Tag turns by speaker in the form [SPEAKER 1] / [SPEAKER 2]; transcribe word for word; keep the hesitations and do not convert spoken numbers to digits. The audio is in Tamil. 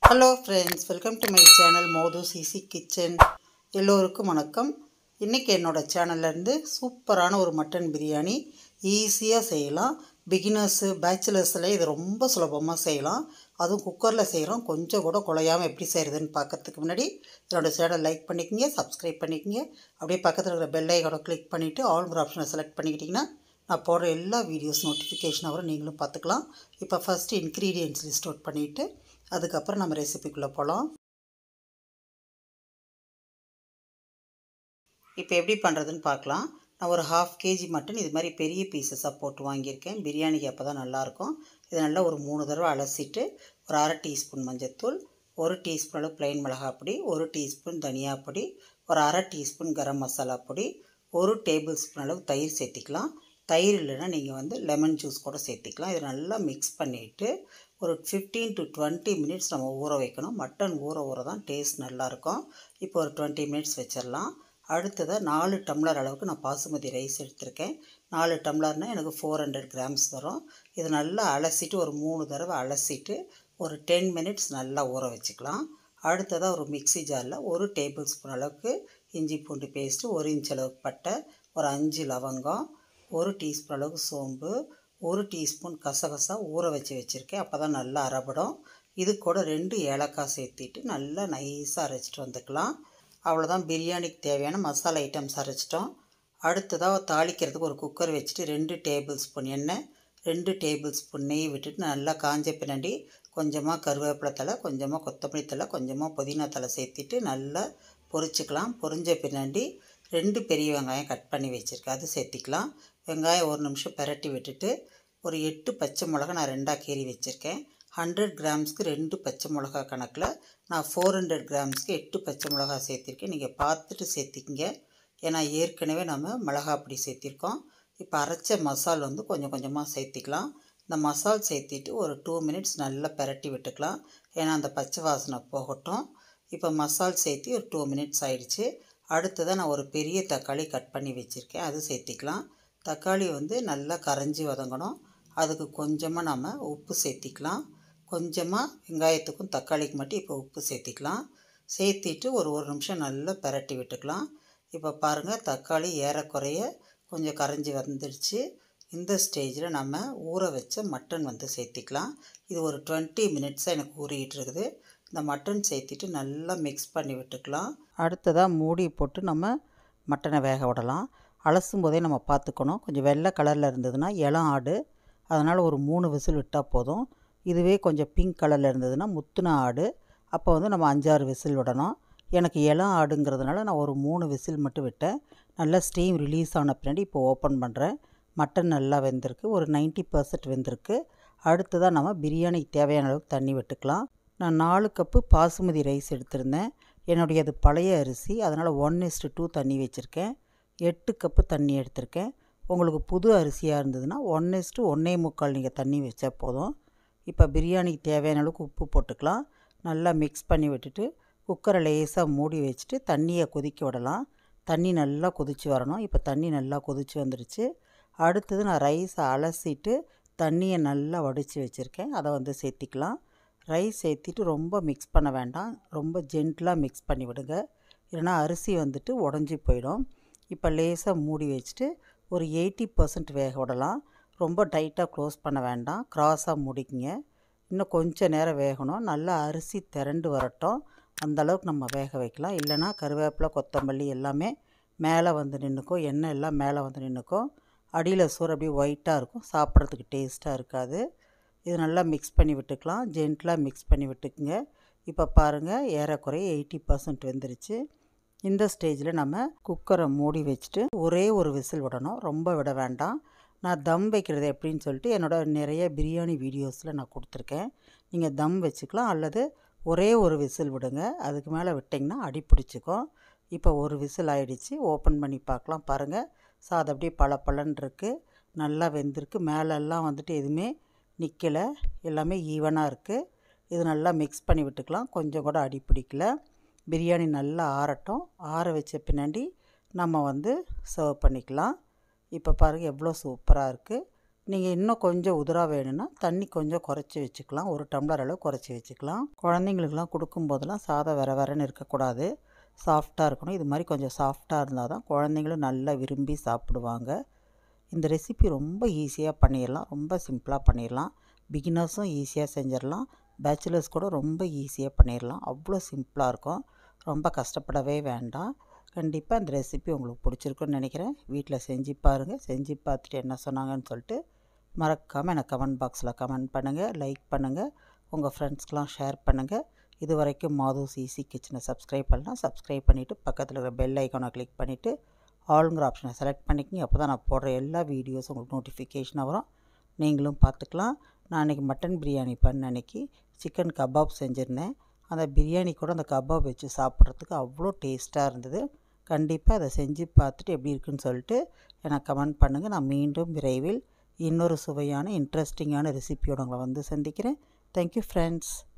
[SPEAKER 1] Hello friends, welcome to my channel Modhu's Easy Kitchen. எல்லோருக்கும் வணக்கம். இன்னைக்கு என்னோட சேனல்ல இருந்து சூப்பரான ஒரு மட்டன் பிரியாணி ஈஸியா செய்யலாம். பிகினர்ஸ், பேச்சுலர்ஸ்ல இது ரொம்ப சுலபமா செய்யலாம். அதுவும் குக்கர்ல செய்றோம். கொஞ்சம் கூட குழையாம எப்படி செய்யறதுன்னு பார்க்கிறதுக்கு முன்னாடி என்னோட சேனலை லைக் பண்ணிக்கங்க, சப்ஸ்கிரைப் பண்ணிக்கங்க. அப்படியே பக்கத்துல இருக்கிற பெல் ஐகானை கிளிக் பண்ணிட்டு ஆல்ங்கிற ஆப்ஷனை செலக்ட் பண்ணிக்கிட்டீங்கன்னா நான் போடுற எல்லா வீடியோஸ் நோட்டிஃபிகேஷன் வரும், நீங்களும் பார்த்துக்கலாம். இப்போ ஃபர்ஸ்ட் இன்கிரீடியன்ட்ஸ் லிஸ்ட் அவுட் பண்ணிட்டு அதுக்கப்புறம் நம்ம ரெசிபிக்குள்ளே போகலாம். இப்போ எப்படி பண்ணுறதுன்னு பார்க்கலாம். நான் ஒரு ஹாஃப் கேஜி மட்டன் இது மாதிரி பெரிய பீசஸாக போட்டு வாங்கியிருக்கேன். பிரியாணிக்கு அப்போ தான் நல்லாயிருக்கும். இதை நல்லா ஒரு மூணு தடவை அலசிட்டு ஒரு அரை டீஸ்பூன் மஞ்சத்தூள், ஒரு டீஸ்பூன் அளவு பிளைன் மிளகாய் பொடி, ஒரு டீஸ்பூன் தனியா பொடி, ஒரு அரை டீஸ்பூன் கரம் மசாலா பொடி, ஒரு டேபிள் ஸ்பூன் அளவு தயிர் சேர்த்திக்கலாம். தயிர் இல்லைன்னா நீங்கள் வந்து லெமன் ஜூஸ் கூட சேர்த்திக்கலாம். இதை நல்லா மிக்ஸ் பண்ணிவிட்டு ஒரு ஃபிஃப்டீன் டு டுவெண்ட்டி மினிட்ஸ் நம்ம ஊற வைக்கணும். மட்டன் ஊற ஊற தான் டேஸ்ட் நல்லாயிருக்கும். இப்போ ஒரு டுவெண்ட்டி மினிட்ஸ் வச்சிடலாம். அடுத்ததாக நாலு டம்ளர் அளவுக்கு நான் பாசுமதி ரைஸ் எடுத்திருக்கேன். நாலு டம்ளர்னால் எனக்கு ஃபோர் ஹண்ட்ரட் கிராம்ஸ் வரும். இதை நல்லா அலசிட்டு ஒரு மூணு தடவை அலசிட்டு ஒரு டென் மினிட்ஸ் நல்லா ஊற வச்சுக்கலாம். அடுத்ததாக ஒரு மிக்ஸி ஜாரில் ஒரு டேபிள் ஸ்பூன் அளவுக்கு இஞ்சி பூண்டு பேஸ்ட்டு, ஒரு இன்ச் அளவுக்கு பட்டை, ஒரு அஞ்சு லவங்கம், ஒரு டீஸ்பூன் அளவுக்கு சோம்பு, ஒரு டீஸ்பூன் கசகசா ஊற வச்சு வச்சுருக்கேன். அப்போ தான் நல்லா அரைபடும். இது கூட ரெண்டு ஏலக்காய் சேர்த்திட்டு நல்லா நைஸாக அரைச்சிட்டு வந்துக்கலாம். அவ்வளோதான், பிரியாணிக்கு தேவையான மசாலா ஐட்டம்ஸ் அரைச்சிட்டோம். அடுத்ததாக தாளிக்கிறதுக்கு ஒரு குக்கர் வச்சுட்டு ரெண்டு டேபிள் ஸ்பூன் எண்ணெய், ரெண்டு டேபிள் ஸ்பூன் நெய் விட்டுட்டு நல்லா காஞ்ச பின்னாடி கொஞ்சமாக கருவேப்பிலை தழை, கொஞ்சமாக கொத்தமல்லி தழை, கொஞ்சமாக புதினா தழை சேர்த்திட்டு நல்லா பொரிச்சிக்கலாம். பொரிஞ்ச பின்னாடி ரெண்டு பெரிய வெங்காயம் கட் பண்ணி வச்சுருக்கேன், அது சேர்த்திக்கலாம். வெங்காயம் ஒரு நிமிஷம் பரட்டி விட்டுட்டு ஒரு எட்டு பச்சை மிளகா நான் ரெண்டாக கீறி வச்சுருக்கேன். ஹண்ட்ரட் கிராம்ஸ்க்கு ரெண்டு பச்சை மிளகா கணக்கில் நான் ஃபோர் ஹண்ட்ரட் கிராம்ஸ்க்கு எட்டு பச்சை மிளகா சேர்த்திருக்கேன். நீங்கள் பார்த்துட்டு சேர்த்திக்கிங்க, ஏன்னா ஏற்கனவே நம்ம மிளகா அப்படி சேர்த்திருக்கோம். இப்போ அரைச்ச மசால் வந்து கொஞ்சம் கொஞ்சமாக சேர்த்திக்கலாம். இந்த மசால் சேர்த்திட்டு ஒரு டூ மினிட்ஸ் நல்லா பரட்டி விட்டுக்கலாம், ஏன்னா அந்த பச்சை வாசனை போகட்டும். இப்போ மசால் சேர்த்தி ஒரு டூ மினிட்ஸ் ஆயிடுச்சு. அடுத்ததாக நான் ஒரு பெரிய தக்காளி கட் பண்ணி வச்சுருக்கேன், அது சேர்த்திக்கலாம். தக்காளி வந்து நல்லா கரைஞ்சி வதங்கணும். அதுக்கு கொஞ்சமாக நம்ம உப்பு சேர்த்திக்கலாம். கொஞ்சமாக வெங்காயத்துக்கும் தக்காளிக்கு மட்டும் இப்போ உப்பு சேர்த்திக்கலாம். சேர்த்திட்டு ஒரு ஒரு நிமிஷம் நல்லா பரட்டி விட்டுக்கலாம். இப்போ பாருங்கள், தக்காளி ஏறக்குறைய கொஞ்சம் கரைஞ்சி வந்துடுச்சு. இந்த ஸ்டேஜில் நம்ம ஊற வச்ச மட்டன் வந்து சேர்த்திக்கலாம். இது ஒரு டுவெண்ட்டி மினிட்ஸாக எனக்கு ஊறிக்கிட்டு இருக்குது. இந்த மட்டன் சேர்த்திட்டு நல்லா மிக்ஸ் பண்ணி விட்டுக்கலாம். அடுத்ததாக மூடி போட்டு நம்ம மட்டனை வேக விடலாம். அலசும் போதே நம்ம பார்த்துக்கணும், கொஞ்சம் வெள்ளை கலரில் இருந்ததுன்னா இளம் ஆடு, அதனால் ஒரு மூணு விசில் விட்டால் போதும். இதுவே கொஞ்சம் பிங்க் கலரில் இருந்ததுன்னா முத்துன ஆடு, அப்போ வந்து நம்ம அஞ்சாறு விசில் விடணும். எனக்கு இளம் ஆடுங்கிறதுனால நான் ஒரு மூணு விசில் மட்டும் விட்டேன். நல்லா ஸ்டீம் ரிலீஸ் ஆன பின்னாடி இப்போ ஓப்பன் பண்ணுறேன். மட்டன் நல்லா வெந்திருக்கு, ஒரு நைன்ட்டி பர்சன்ட் வெந்திருக்கு. அடுத்ததாக நம்ம பிரியாணிக்கு தேவையான அளவுக்கு தண்ணி விட்டுக்கலாம். நான் நாலு கப்பு பாசுமதி ரைஸ் எடுத்திருந்தேன். என்னுடைய அது பழைய அரிசி, அதனால் ஒன் இஸ்டு டூ தண்ணி வச்சுருக்கேன். எட்டு கப்பு தண்ணி எடுத்திருக்கேன். உங்களுக்கு புது அரிசியாக இருந்ததுன்னா ஒன் இஸ்டு ஒன்றே முக்கால் நீங்கள் தண்ணி வச்சா போதும். இப்போ பிரியாணிக்கு தேவையான அளவுக்கு உப்பு போட்டுக்கலாம். நல்லா மிக்ஸ் பண்ணி விட்டுட்டு குக்கரை லேசாக மூடி வச்சுட்டு தண்ணியை கொதிக்க விடலாம். தண்ணி நல்லா கொதித்து வரணும். இப்போ தண்ணி நல்லா கொதித்து வந்துடுச்சு. அடுத்தது நான் ரைஸை அலசிட்டு தண்ணியை நல்லா வடித்து வச்சுருக்கேன், அதை வந்து சேர்த்திக்கலாம். ரைஸ் சேர்த்திட்டு ரொம்ப மிக்ஸ் பண்ண வேண்டாம், ரொம்ப ஜென்டிலாக மிக்ஸ் பண்ணி விடுங்க, இல்லைனா அரிசி வந்துட்டு உடஞ்சி போயிடும். இப்போ லேசாக மூடி வச்சுட்டு ஒரு எயிட்டி பர்சன்ட் வேக விடலாம். ரொம்ப டைட்டாக க்ளோஸ் பண்ண வேண்டாம், க்ராஸாக மூடிக்குங்க. இன்னும் கொஞ்சம் நேரம் வேகணும். நல்லா அரிசி திரண்டு வரட்டும், அந்தளவுக்கு நம்ம வேக வைக்கலாம். இல்லைனா கருவேப்பிலை, கொத்தமல்லி எல்லாமே மேலே வந்து நின்றுக்கும், எண்ணெய் எல்லாம் மேலே வந்து நின்றுக்கும். அடியில் சோறு அப்படியே ஒயிட்டாக இருக்கும், சாப்பிட்றதுக்கு டேஸ்ட்டாக இருக்காது. இது நல்லா மிக்ஸ் பண்ணி விட்டுக்கலாம், ஜென்டிலாக மிக்ஸ் பண்ணி விட்டுக்குங்க. இப்போ பாருங்கள், ஏறக்குறைய எயிட்டி பர்சன்ட் வெந்துருச்சு. இந்த ஸ்டேஜில் நம்ம குக்கரை மூடி வச்சுட்டு ஒரே ஒரு விசில் விடணும், ரொம்ப விட வேண்டாம். நான் தம் வைக்கிறது எப்படின்னு சொல்லிட்டு என்னோடய நிறைய பிரியாணி வீடியோஸில் நான் கொடுத்துருக்கேன். நீங்கள் தம் வச்சுக்கலாம் அல்லது ஒரே ஒரு விசில் விடுங்க, அதுக்கு மேலே விட்டிங்கன்னா அடி பிடிச்சிக்கும். இப்போ ஒரு விசில் ஆகிடுச்சு, ஓப்பன் பண்ணி பார்க்கலாம். பாருங்கள், சாதம் அப்படியே பல பலன்னு இருக்குது, நல்லா வெந்திருக்கு. மேலெல்லாம் வந்துட்டு எதுவுமே நிற்கலை, எல்லாமே ஈவனாக இருக்குது. இது நல்லா மிக்ஸ் பண்ணி விட்டுக்கலாம், கொஞ்சம் கூட அடி பிடிக்கல. பிரியாணி நல்லா ஆறட்டும். ஆற வச்ச பின்னாடி நம்ம வந்து சர்வ் பண்ணிக்கலாம். இப்போ பாருங்கள் எவ்வளோ சூப்பராக இருக்குது. நீங்கள் இன்னும் கொஞ்சம் உதிரா வேணும்னா தண்ணி கொஞ்சம் குறைச்சி வச்சுக்கலாம். ஒரு டம்ளர் அளவு குறைச்சி வச்சுக்கலாம். குழந்தைங்களுக்கெலாம் கொடுக்கும்போதெல்லாம் சாதம் வேற வேறன்னு இருக்கக்கூடாது, சாஃப்டாக இருக்கணும். இது மாதிரி கொஞ்சம் சாஃப்டாக இருந்தால் தான் குழந்தைங்களும் நல்லா விரும்பி சாப்பிடுவாங்க. இந்த ரெசிபி ரொம்ப ஈஸியாக பண்ணிடலாம், ரொம்ப சிம்பிளாக பண்ணிடலாம். பிகினர்ஸும் ஈஸியாக செஞ்சிடலாம், பேச்சுலர்ஸ் கூட ரொம்ப ஈஸியாக பண்ணிடலாம். அவ்வளோ சிம்பிளாக இருக்கும், ரொம்ப கஷ்டப்படவே வேண்டாம். கண்டிப்பாக இந்த ரெசிபி உங்களுக்கு பிடிச்சிருக்குன்னு நினைக்கிறேன். வீட்டில் செஞ்சு பாருங்கள். செஞ்சு பார்த்துட்டு என்ன சொன்னாங்கன்னு சொல்லிட்டு மறக்காமல் எனக்கு கமெண்ட் பாக்ஸில் கமெண்ட் பண்ணுங்கள், லைக் பண்ணுங்கள், உங்கள் ஃப்ரெண்ட்ஸ்க்கெலாம் ஷேர் பண்ணுங்கள். இது வரைக்கும் மாதூஸ் ஈஸி கிச்சனை சப்ஸ்கிரைப் பண்ணலாம். சப்ஸ்கிரைப் பண்ணிவிட்டு பக்கத்தில் இருக்கிற பெல் ஐக்கானை கிளிக் பண்ணிவிட்டு ஆளுங்கிற ஆப்ஷனை செலக்ட் பண்ணிக்கிங்க. அப்போ தான் நான் போடுற எல்லா வீடியோஸும் உங்களுக்கு நோட்டிஃபிகேஷனாக வரும், நீங்களும் பார்த்துக்கலாம். நான் அன்றைக்கி மட்டன் பிரியாணி பண்ண அன்றைக்கி சிக்கன் கபாப் செஞ்சுருந்தேன். அந்த பிரியாணி கூட அந்த கபாப் வச்சு சாப்பிட்றதுக்கு அவ்வளோ டேஸ்ட்டாக இருந்தது. கண்டிப்பாக அதை செஞ்சு பார்த்துட்டு எப்படி இருக்குன்னு சொல்லிட்டு எனக்கு கமெண்ட் பண்ணுங்கள். நான் மீண்டும் விரைவில் இன்னொரு சுவையான இன்ட்ரெஸ்டிங்கான ரெசிபியோடு உங்களை வந்து சந்திக்கிறேன். Thank you friends.